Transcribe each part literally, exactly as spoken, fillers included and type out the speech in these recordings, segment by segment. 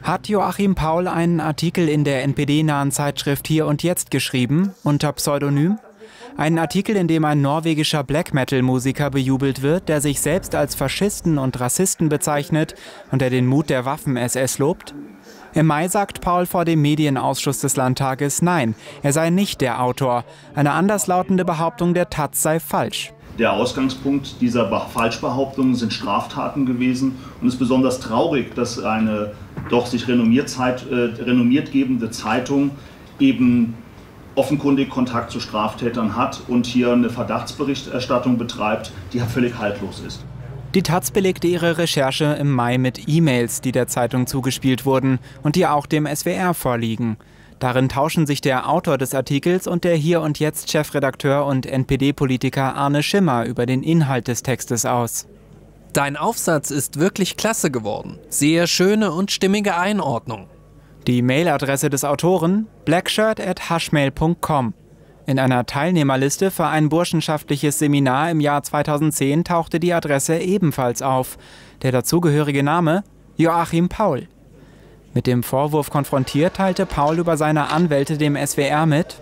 Hat Joachim Paul einen Artikel in der N P D-nahen Zeitschrift Hier und Jetzt geschrieben, unter Pseudonym? Einen Artikel, in dem ein norwegischer Black-Metal-Musiker bejubelt wird, der sich selbst als Faschisten und Rassisten bezeichnet und der den Mut der Waffen-S S lobt? Im Mai sagt Paul vor dem Medienausschuss des Landtages Nein, er sei nicht der Autor. Eine anderslautende Behauptung der Taz sei falsch. Der Ausgangspunkt dieser Falschbehauptungen sind Straftaten gewesen und es ist besonders traurig, dass eine doch sich renommiert, Zeit, äh, renommiert gebende Zeitung eben offenkundig Kontakt zu Straftätern hat und hier eine Verdachtsberichterstattung betreibt, die völlig haltlos ist. Die Taz belegte ihre Recherche im Mai mit E-Mails, die der Zeitung zugespielt wurden und die auch dem S W R vorliegen. Darin tauschen sich der Autor des Artikels und der Hier und Jetzt Chefredakteur und N P D-Politiker Arne Schimmer über den Inhalt des Textes aus. Dein Aufsatz ist wirklich klasse geworden. Sehr schöne und stimmige Einordnung. Die Mailadresse des Autoren blackshirt at hashmail punkt com. In einer Teilnehmerliste für ein burschenschaftliches Seminar im Jahr zweitausendzehn tauchte die Adresse ebenfalls auf. Der dazugehörige Name Joachim Paul. Mit dem Vorwurf konfrontiert, teilte Paul über seine Anwälte dem S W R mit: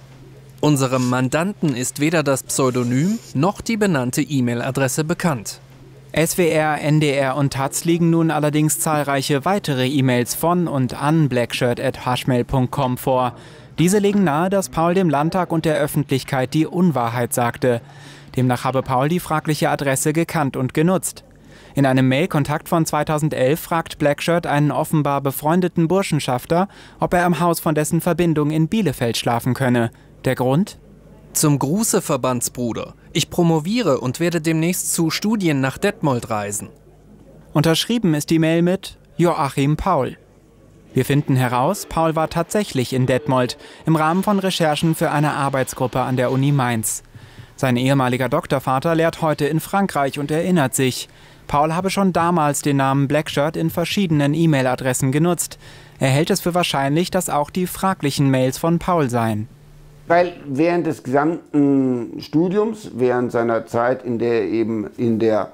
Unserem Mandanten ist weder das Pseudonym noch die benannte E-Mail-Adresse bekannt. S W R, N D R und Taz liegen nun allerdings zahlreiche weitere E-Mails von und an blackshirt at hashmail punkt com vor. Diese legen nahe, dass Paul dem Landtag und der Öffentlichkeit die Unwahrheit sagte. Demnach habe Paul die fragliche Adresse gekannt und genutzt. In einem Mail-Kontakt von zweitausendelf fragt Blackshirt einen offenbar befreundeten Burschenschafter, ob er im Haus von dessen Verbindung in Bielefeld schlafen könne. Der Grund? Zum Gruße, Verbandsbruder. Ich promoviere und werde demnächst zu Studien nach Detmold reisen. Unterschrieben ist die Mail mit Joachim Paul. Wir finden heraus, Paul war tatsächlich in Detmold im Rahmen von Recherchen für eine Arbeitsgruppe an der Uni Mainz. Sein ehemaliger Doktorvater lehrt heute in Frankreich und erinnert sich, Paul habe schon damals den Namen Blackshirt in verschiedenen E-Mail-Adressen genutzt. Er hält es für wahrscheinlich, dass auch die fraglichen Mails von Paul seien. Weil während des gesamten Studiums, während seiner Zeit, in der er eben in der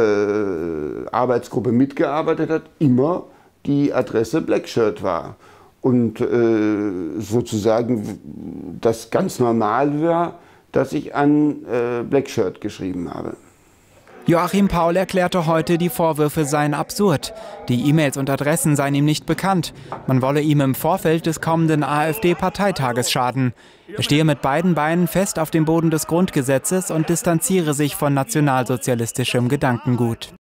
äh, Arbeitsgruppe mitgearbeitet hat, immer die Adresse Blackshirt war. Und äh, sozusagen das ganz normal war, dass ich an äh, Blackshirt geschrieben habe. Joachim Paul erklärte heute, die Vorwürfe seien absurd. Die E-Mails und Adressen seien ihm nicht bekannt. Man wolle ihm im Vorfeld des kommenden AfD-Parteitages schaden. Er stehe mit beiden Beinen fest auf dem Boden des Grundgesetzes und distanziere sich von nationalsozialistischem Gedankengut.